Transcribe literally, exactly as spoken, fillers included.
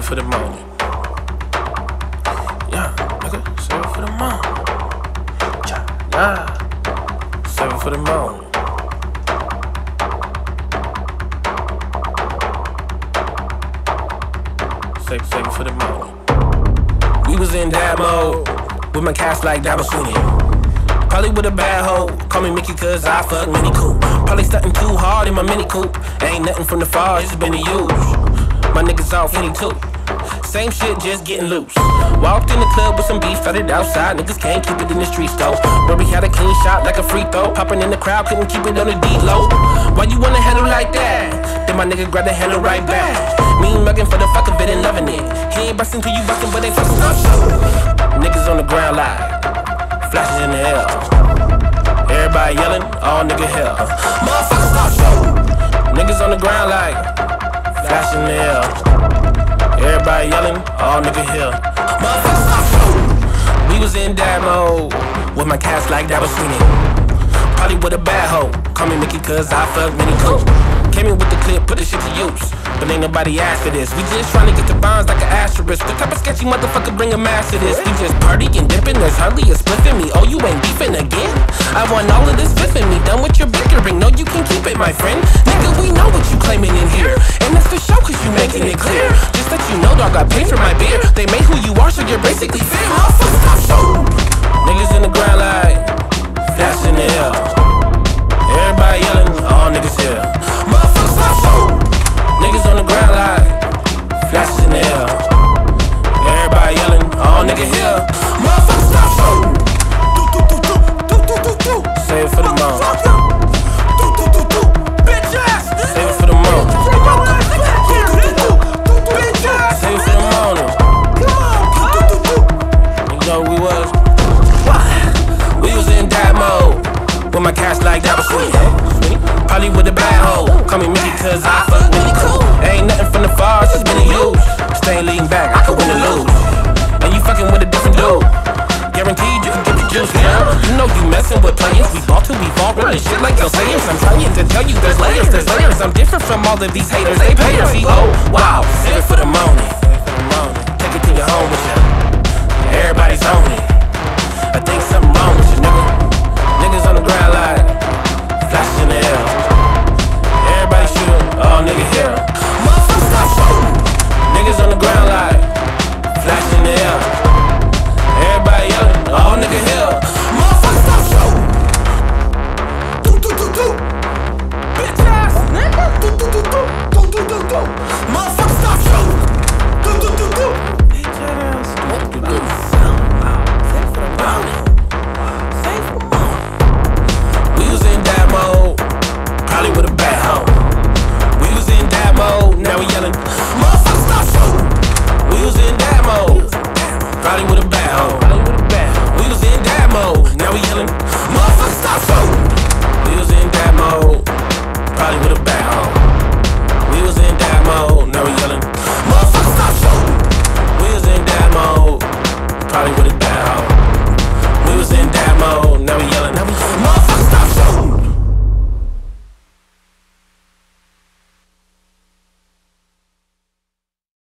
for the morning. Yeah, nigga, save it for the morning. Yeah, save it for the morning. Save, save it for the morning. We was in dad mode with my cast like Dabba Sweeney. Probably with a bad hoe, call me Mickey cause I fuck Mini Coupe. Probably stuntin' too hard in my Mini Coupe. Ain't nothing from the far, it's been the use. My niggas all Finny too. Same shit, just getting loose. Walked in the club with some beef, started outside. Niggas can't keep it in the streets though. Where we had a clean shot like a free throw. Popping in the crowd, couldn't keep it on the D-low. Why you wanna handle like that? Then my nigga grab the handle right back. Me mugging for the fuck of it and loving it. He ain't bustin' till you bustin', but they fucking up. Niggas on the ground like flashes in the air. Everybody yelling, all nigga hell. Motherfuckers stop show. Niggas on the ground like flash in the air. Everybody yelling, all nigga hell. Motherfuckers stop show. We was in dad mode with my cast like Dabba Sweeney. Probably with a bad hoe, call me Mickey cause I fuck Mini Coupe. Came in with the clip, put the shit to use. But ain't nobody asked for this. We just tryna get the bonds like an asterisk. The type of sketchy motherfucker bring a mask to this. We just partying, dipping, there's hardly a spliff in me. Oh, you ain't beefing again? I want all of this flipping me. Done with your bickering, no you can keep it, my friend. Nigga, we know what you claiming in here. And that's for show cause you making it clear. Just let you know, dog, I paid for my beer. They made who you are, so you're basically fair. Motherfucker, stop shooting. Niggas in the ground like flash in the air. Everybody yelling, all niggas here. Motherfucker, stop shooting. Niggas on the ground like flashes in the air. Everybody yelling, all nigga here. Motherfuckers stop shooting. Save it for the moment. Save it for the moment. Save it for the morning. You know we was? We was in dad mode with my cast like Dabba Sweeney. Probably with a bad hoe, call me Mickey cause I fuck Mini Coupe. Ain't nothing from the far, it's been a use. Stay leaning back, I could win or lose. And you fucking with a different dude. Guaranteed you can get the juice, yeah. You know you messin' with players. We ball till we fall, running shit like your sayers. I'm trying to tell you there's layers, there's layers. I'm different from all of these haters, they payers. See, oh, wow, save it for the morning.